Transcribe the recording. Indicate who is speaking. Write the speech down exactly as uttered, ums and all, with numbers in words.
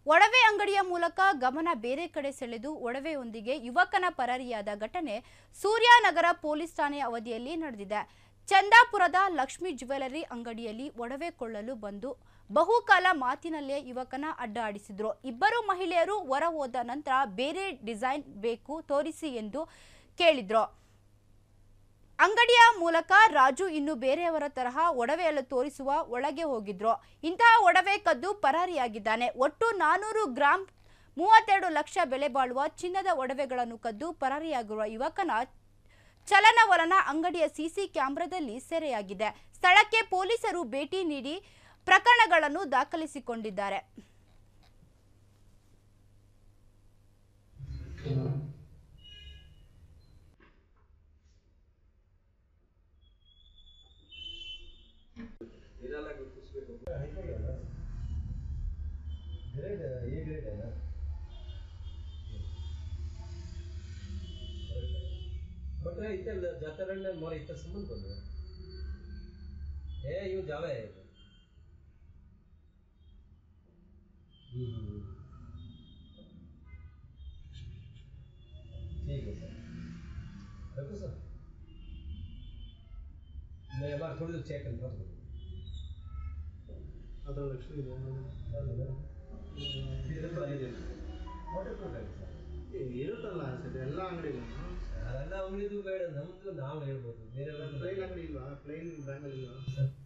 Speaker 1: ಒಡವೆ ಅಂಗಡಿಯ ಮೂಲಕ ಗಮನ ಬೇರೆ ಕಡೆ ಸೆಳೆದು ಒಡವೆಯೊಂದಿಗೆ ಯುವಕನ ಪರಾರಿಯಾದ ಘಟನೆ ಸೂರ್ಯನಗರ ಪೊಲೀಸ್ ಠಾಣೆ ಅವಧಿಯಲ್ಲಿ ನಡೆದಿದೆ. ಚಂದಾಪುರದ ಲಕ್ಷ್ಮಿ ಜ್ಯುವೆಲರಿ ಅಂಗಡಿಯಲ್ಲಿ ಒಡವೆ ಕೊಳ್ಳಲು ಬಂದು ಬಹುಕಾಲ ಮಾತಿನಲ್ಲೇ ಯುವಕನ ಅಡ್ಡಾಡಿಸಿದ್ರು. ಇಬ್ಬರು ಮಹಿಳೆಯರು ಹೊರ ಹೋದ ನಂತರ ಬೇರೆ ಡಿಸೈನ್ ಬೇಕು ತೋರಿಸಿ ಎಂದು ಕೇಳಿದ್ರು. ಅಂಗಡಿಯ ಮೂಲಕ ರಾಜು ಇನ್ನು ಬೇರೆಯವರ ತರಹ ಒಡವೆಯನ್ನು ತೋರಿಸುವ ಒಳಗೆ ಹೋಗಿದ್ರು. ಇಂತಹ ಒಡವೆ ಕದ್ದು ಪರಾರಿಯಾಗಿದ್ದಾನೆ. ಒಟ್ಟು ನಾನೂರು ಗ್ರಾಂ ಮೂವತ್ತೆರಡು ಲಕ್ಷ ಬೆಲೆ ಬಾಳುವ ಚಿನ್ನದ ಒಡವೆಗಳನ್ನು ಕದ್ದು ಪರಾರಿಯಾಗಿರುವ ಯುವಕನ ಚಲನವಲನ ಅಂಗಡಿಯ ಸಿಸಿ ಕ್ಯಾಮೆರಾದಲ್ಲಿ ಸೆರೆಯಾಗಿದೆ. ಸ್ಥಳಕ್ಕೆ ಪೊಲೀಸರು ಭೇಟಿ ನೀಡಿ ಪ್ರಕರಣಗಳನ್ನು ದಾಖಲಿಸಿಕೊಂಡಿದ್ದಾರೆ.
Speaker 2: बट इतना जाता रहने मोर इतना संबंध बोल रहे हैं ये यूँ जावे है ठीक है सर रखो सर मैं एक बार थोड़ी देर चेक करता हूँ अदर लक्ष्मी फिर बारी दे वाटर प्रूफ है ಇರುತ್ತಲ್ಲ ಸರ್ ಎಲ್ಲ ಅಂಗಡಿಗಳು ಎಲ್ಲ ಅಂಗಡಿದು ಬೇಡ ನಮ್ದು ನಾವು ಹೇಳ್ಬೋದು ಬೇರೆ ಪ್ಲೇನ್ ಅಂಗಡಿ ಇಲ್ವಾ ಪ್ಲೇನ್ ಬ್ರ್ಯಾಂಡ್ ಇಲ್ವಾ